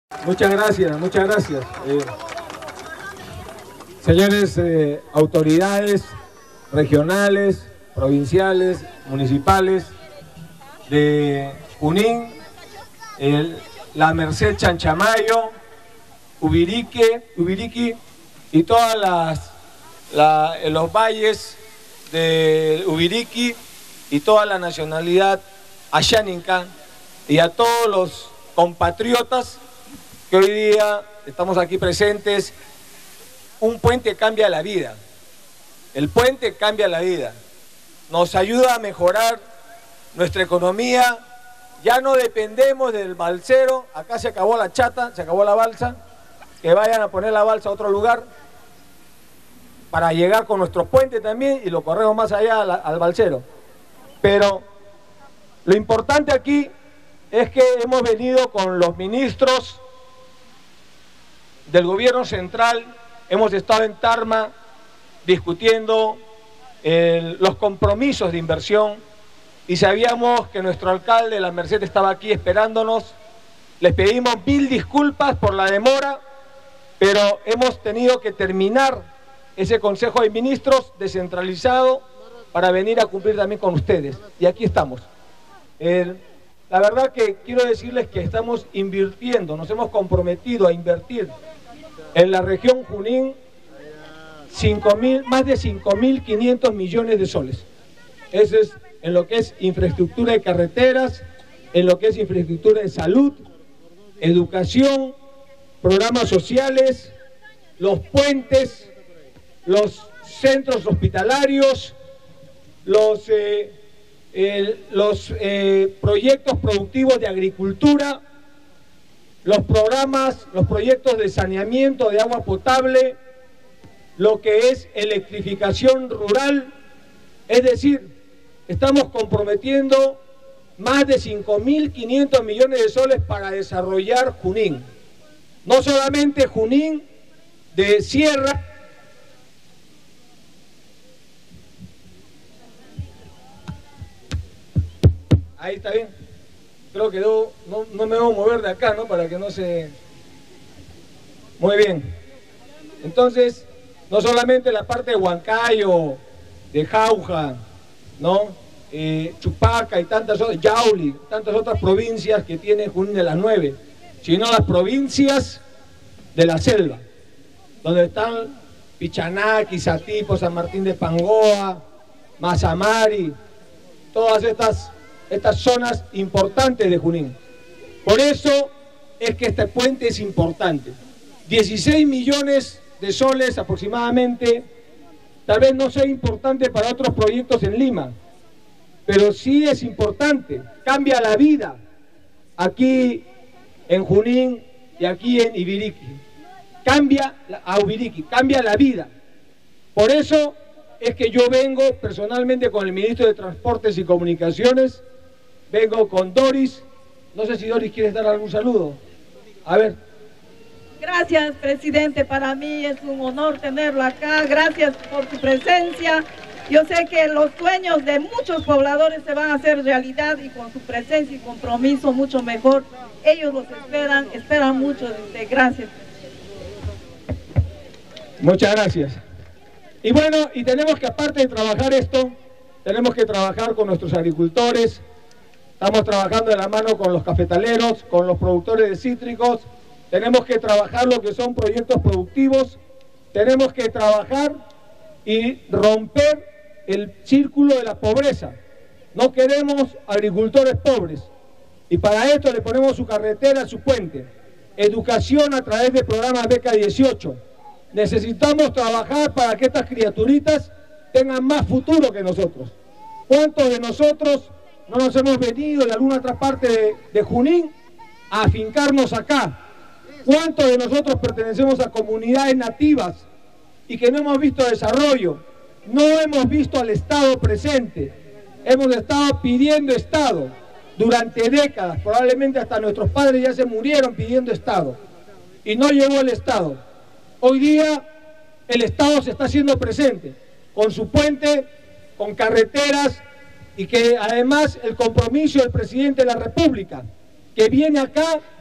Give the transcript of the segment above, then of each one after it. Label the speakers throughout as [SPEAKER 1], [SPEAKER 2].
[SPEAKER 1] Muchas gracias, muchas gracias. Señores autoridades regionales, provinciales, municipales de Junín, la Merced Chanchamayo, Ubiriqui y todas los valles de Ubiriqui y toda la nacionalidad Ashaninka, y a todos los compatriotas que hoy día estamos aquí presentes. Un puente cambia la vida, el puente cambia la vida, nos ayuda a mejorar nuestra economía. Ya no dependemos del balsero, acá se acabó la chata, se acabó la balsa, que vayan a poner la balsa a otro lugar para llegar con nuestro puente también y lo corremos más allá al balsero. Pero lo importante aquí es que hemos venido con los ministros del gobierno central, hemos estado en Tarma discutiendo los compromisos de inversión y sabíamos que nuestro alcalde, la Merced, estaba aquí esperándonos. Les pedimos 1000 disculpas por la demora, pero hemos tenido que terminar ese Consejo de Ministros descentralizado para venir a cumplir también con ustedes. Y aquí estamos. La verdad que quiero decirles que estamos invirtiendo, nos hemos comprometido a invertir en la región Junín más de 5.500 millones de soles. Eso es en lo que es infraestructura de carreteras, en lo que es infraestructura de salud, educación, programas sociales, los puentes, los centros hospitalarios, los proyectos productivos de agricultura, los proyectos de saneamiento de agua potable, lo que es electrificación rural. Es decir, estamos comprometiendo más de 5.500 millones de soles para desarrollar Junín. No solamente Junín de Sierra, ahí está bien. Creo que no me debo mover de acá, ¿no? Para que no se... Muy bien. Entonces, no solamente la parte de Huancayo, de Jauja, ¿no? Chupaca y tantas otras, Yauli, tantas otras provincias que tiene Junín de las 9, sino las provincias de la selva, donde están Pichanaki, Satipo, San Martín de Pangoa, Mazamari, todas estas zonas importantes de Junín. Por eso es que este puente es importante. 16 millones de soles aproximadamente, tal vez no sea importante para otros proyectos en Lima, pero sí es importante, cambia la vida aquí en Junín y aquí en Ubiriqui. Cambia la vida. Por eso es que yo vengo personalmente con el ministro de Transportes y Comunicaciones, vengo con Doris. No sé si Doris quieres dar algún saludo. A ver.
[SPEAKER 2] Gracias, presidente. Para mí es un honor tenerlo acá. Gracias por su presencia. Yo sé que los sueños de muchos pobladores se van a hacer realidad y con su presencia y compromiso mucho mejor. Ellos los esperan mucho de usted. Gracias.
[SPEAKER 1] Muchas gracias. Y bueno, y tenemos que, aparte de trabajar esto, tenemos que trabajar con nuestros agricultores. Estamos trabajando de la mano con los cafetaleros, con los productores de cítricos. Tenemos que trabajar lo que son proyectos productivos. Tenemos que trabajar y romper el círculo de la pobreza. No queremos agricultores pobres. Y para esto le ponemos su carretera, su puente. Educación a través del programa Beca 18. Necesitamos trabajar para que estas criaturitas tengan más futuro que nosotros. ¿Cuántos de nosotros no nos hemos venido de alguna otra parte de Junín a afincarnos acá? ¿Cuántos de nosotros pertenecemos a comunidades nativas y que no hemos visto desarrollo? No hemos visto al Estado presente. Hemos estado pidiendo Estado durante décadas. Probablemente hasta nuestros padres ya se murieron pidiendo Estado. Y no llegó el Estado. Hoy día el Estado se está haciendo presente con su puente, con carreteras, y que además el compromiso del presidente de la República, que viene acá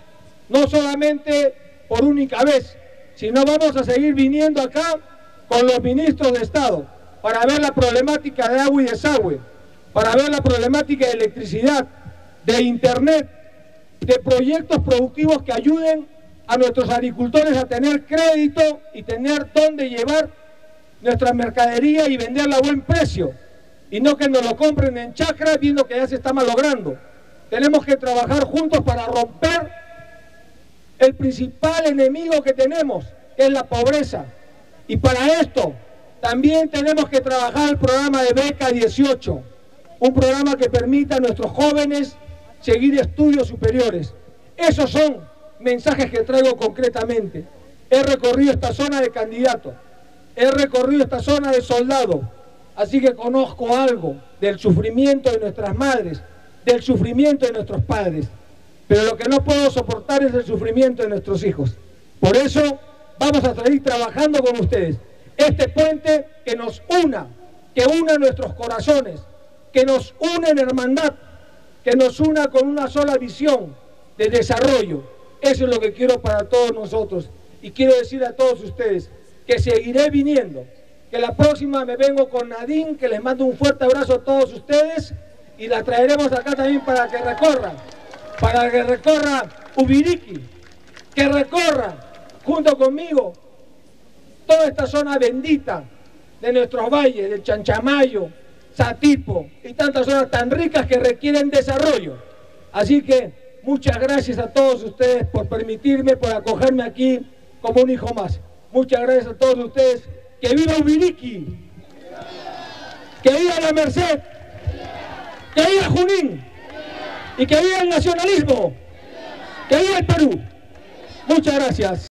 [SPEAKER 1] no solamente por única vez, sino vamos a seguir viniendo acá con los ministros de Estado para ver la problemática de agua y desagüe, para ver la problemática de electricidad, de internet, de proyectos productivos que ayuden a nuestros agricultores a tener crédito y tener dónde llevar nuestra mercadería y venderla a buen precio, y no que nos lo compren en chacra viendo que ya se está malogrando. Tenemos que trabajar juntos para romper el principal enemigo que tenemos, que es la pobreza. Y para esto también tenemos que trabajar el programa de Beca 18, un programa que permita a nuestros jóvenes seguir estudios superiores. Esos son mensajes que traigo concretamente. He recorrido esta zona de candidato, he recorrido esta zona de soldado, así que conozco algo del sufrimiento de nuestras madres, del sufrimiento de nuestros padres, pero lo que no puedo soportar es el sufrimiento de nuestros hijos. Por eso vamos a seguir trabajando con ustedes. Este puente que nos una, que una nuestros corazones, que nos une en hermandad, que nos una con una sola visión de desarrollo. Eso es lo que quiero para todos nosotros. Y quiero decir a todos ustedes que seguiré viniendo, que la próxima me vengo con Nadine, que les mando un fuerte abrazo a todos ustedes, y la traeremos acá también para que recorra Ubiriqui, que recorra junto conmigo toda esta zona bendita de nuestros valles, del Chanchamayo, Satipo y tantas zonas tan ricas que requieren desarrollo. Así que muchas gracias a todos ustedes por permitirme, por acogerme aquí como un hijo más. Muchas gracias a todos ustedes. ¡Que viva Ubiriqui! ¡Que viva la Merced! ¡Que viva Junín! ¡Y que viva el nacionalismo! ¡Que viva el Perú! Muchas gracias.